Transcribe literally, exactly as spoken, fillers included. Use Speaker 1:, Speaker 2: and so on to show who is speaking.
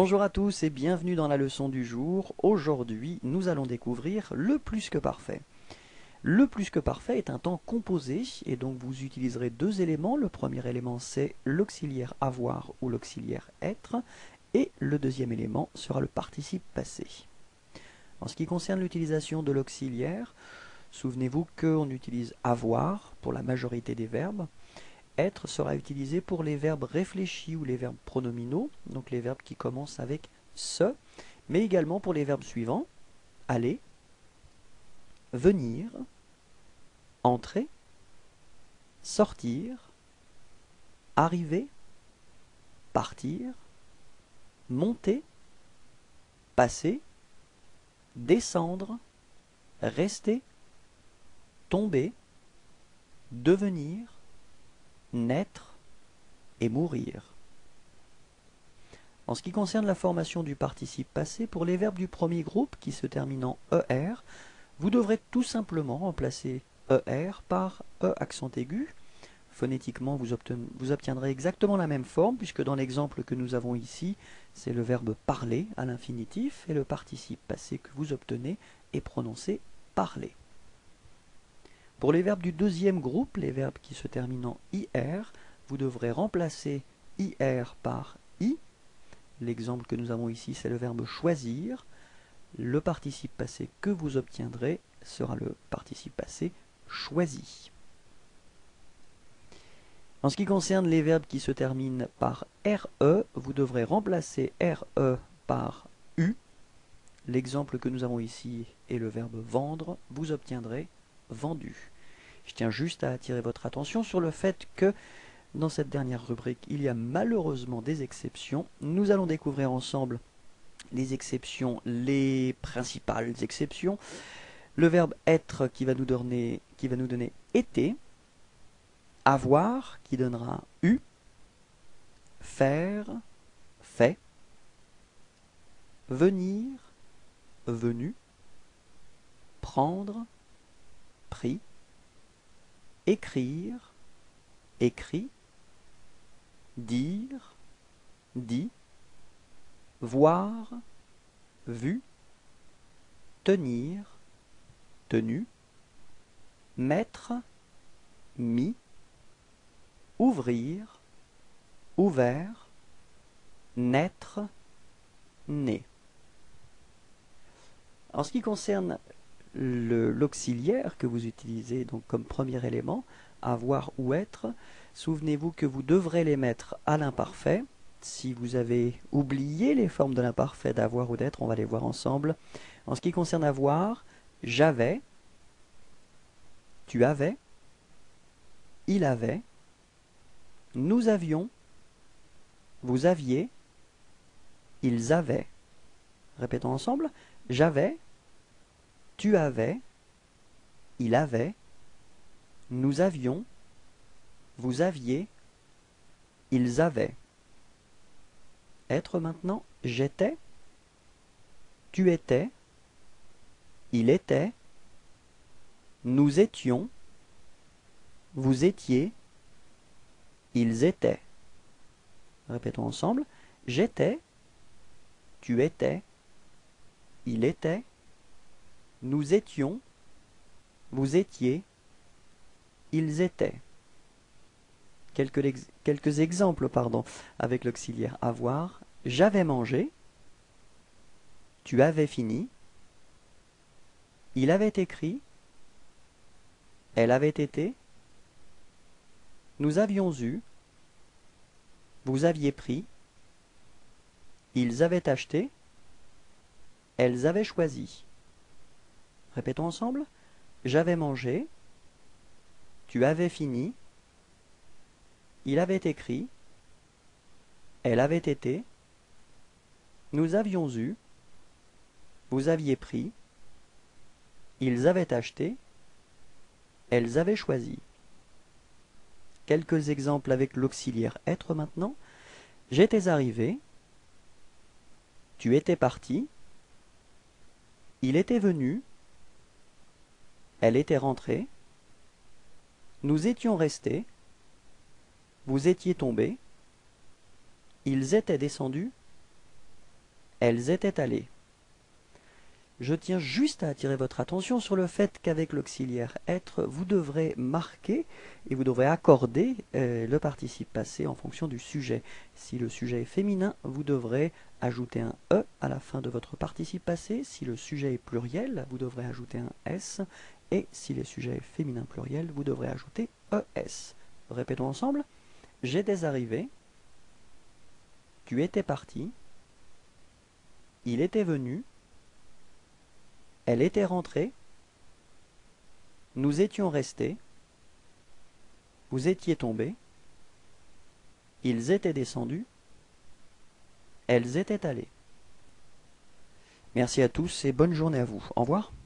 Speaker 1: Bonjour à tous et bienvenue dans la leçon du jour. Aujourd'hui, nous allons découvrir le plus que parfait. Le plus que parfait est un temps composé et donc vous utiliserez deux éléments. Le premier élément, c'est l'auxiliaire avoir ou l'auxiliaire être et le deuxième élément sera le participe passé. En ce qui concerne l'utilisation de l'auxiliaire, souvenez-vous qu'on utilise avoir pour la majorité des verbes. Être sera utilisé pour les verbes réfléchis ou les verbes pronominaux, donc les verbes qui commencent avec ce, mais également pour les verbes suivants, aller, venir, entrer, sortir, arriver, partir, monter, passer, descendre, rester, tomber, devenir, naître et mourir. En ce qui concerne la formation du participe passé, pour les verbes du premier groupe qui se terminent en er, vous devrez tout simplement remplacer er par e accent aigu. Phonétiquement, vous, vous obtiendrez exactement la même forme, puisque dans l'exemple que nous avons ici, c'est le verbe parler à l'infinitif, et le participe passé que vous obtenez est prononcé parler. Pour les verbes du deuxième groupe, les verbes qui se terminent en ir, vous devrez remplacer ir par i. L'exemple que nous avons ici, c'est le verbe choisir. Le participe passé que vous obtiendrez sera le participe passé choisi. En ce qui concerne les verbes qui se terminent par re, vous devrez remplacer re par u. L'exemple que nous avons ici est le verbe vendre. Vous obtiendrez vendu. Je tiens juste à attirer votre attention sur le fait que dans cette dernière rubrique, il y a malheureusement des exceptions. Nous allons découvrir ensemble les exceptions, les principales exceptions. Le verbe être qui va nous donner, qui va nous donner été, avoir qui donnera eu, faire, fait, venir, venu, prendre, pris, écrire, écrit, dire, dit, voir, vu, tenir, tenu, mettre, mis, ouvrir, ouvert, naître, né. En ce qui concerne l'auxiliaire que vous utilisez donc comme premier élément, avoir ou être, souvenez-vous que vous devrez les mettre à l'imparfait. Si vous avez oublié les formes de l'imparfait d'avoir ou d'être, on va les voir ensemble. En ce qui concerne avoir, j'avais, tu avais, il avait, nous avions, vous aviez, ils avaient. Répétons ensemble, j'avais, tu avais, il avait, nous avions, vous aviez, ils avaient. Être maintenant, j'étais, tu étais, il était, nous étions, vous étiez, ils étaient. Répétons ensemble, j'étais, tu étais, il était, nous étions, vous étiez, ils étaient. Quelques, ex quelques exemples pardon, avec l'auxiliaire avoir. J'avais mangé, tu avais fini, il avait écrit, elle avait été, nous avions eu, vous aviez pris, ils avaient acheté, elles avaient choisi. Répétons ensemble. J'avais mangé, tu avais fini, il avait écrit, elle avait été, nous avions eu, vous aviez pris, ils avaient acheté, elles avaient choisi. Quelques exemples avec l'auxiliaire être maintenant. J'étais arrivé, tu étais parti, il était venu, elle était rentrée, nous étions restés, vous étiez tombés, ils étaient descendus, elles étaient allées. Je tiens juste à attirer votre attention sur le fait qu'avec l'auxiliaire être, vous devrez marquer et vous devrez accorder euh, le participe passé en fonction du sujet. Si le sujet est féminin, vous devrez ajouter un E à la fin de votre participe passé. Si le sujet est pluriel, vous devrez ajouter un S. Et si le sujet est féminin pluriel, vous devrez ajouter E S. Répétons ensemble. J'étais arrivé. Tu étais parti. Il était venu. Elle était rentrée, nous étions restés, vous étiez tombés, ils étaient descendus, elles étaient allées. Merci à tous et bonne journée à vous. Au revoir.